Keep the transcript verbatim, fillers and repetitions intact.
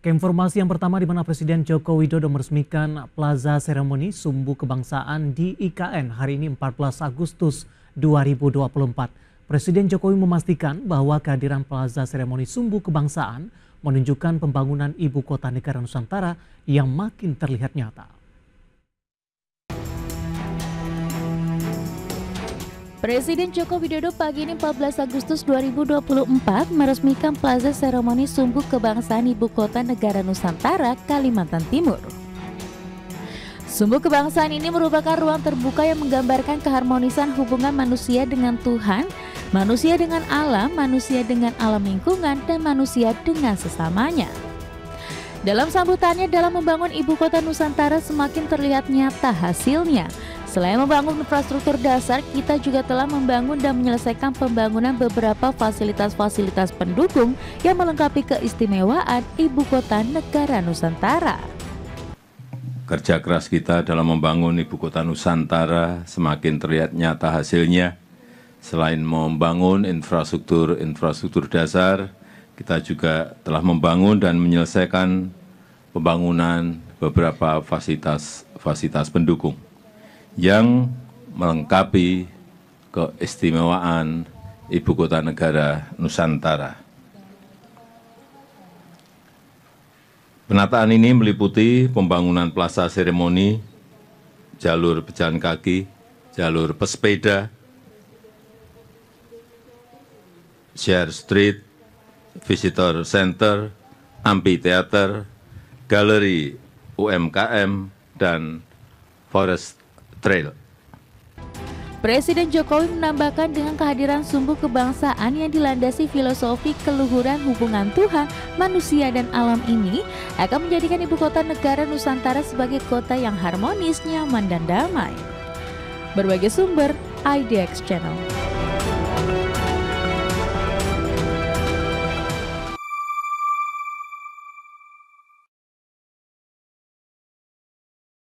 Ke informasi yang pertama, di mana Presiden Joko Widodo meresmikan Plaza Seremoni Sumbu Kebangsaan di I K N hari ini empat belas Agustus dua ribu dua puluh empat. Presiden Jokowi memastikan bahwa kehadiran Plaza Seremoni Sumbu Kebangsaan menunjukkan pembangunan ibu kota negara Nusantara yang makin terlihat nyata. Presiden Joko Widodo pagi ini empat belas Agustus dua ribu dua puluh empat meresmikan Plaza Seremoni Sumbu Kebangsaan Ibu Kota Negara Nusantara, Kalimantan Timur. Sumbu Kebangsaan ini merupakan ruang terbuka yang menggambarkan keharmonisan hubungan manusia dengan Tuhan, manusia dengan alam, manusia dengan alam lingkungan, dan manusia dengan sesamanya. Dalam sambutannya dalam membangun Ibu Kota Nusantara semakin terlihat nyata hasilnya. Selain membangun infrastruktur dasar, kita juga telah membangun dan menyelesaikan pembangunan beberapa fasilitas-fasilitas pendukung yang melengkapi keistimewaan Ibu Kota Negara Nusantara. Kerja keras kita dalam membangun Ibu Kota Nusantara semakin terlihat nyata hasilnya. Selain membangun infrastruktur-infrastruktur dasar, kita juga telah membangun dan menyelesaikan pembangunan beberapa fasilitas-fasilitas pendukung yang melengkapi keistimewaan Ibu Kota Negara Nusantara. Penataan ini meliputi pembangunan Plaza Seremoni, jalur pejalan kaki, jalur pesepeda, share street, visitor center, amphitheater, galeri U M K M, dan forest trail. Presiden Jokowi menambahkan dengan kehadiran Sumbu Kebangsaan yang dilandasi filosofi keluhuran hubungan Tuhan, manusia, dan alam ini akan menjadikan Ibu Kota Negara Nusantara sebagai kota yang harmonis, nyaman, dan damai. Berbagai sumber, I D X Channel.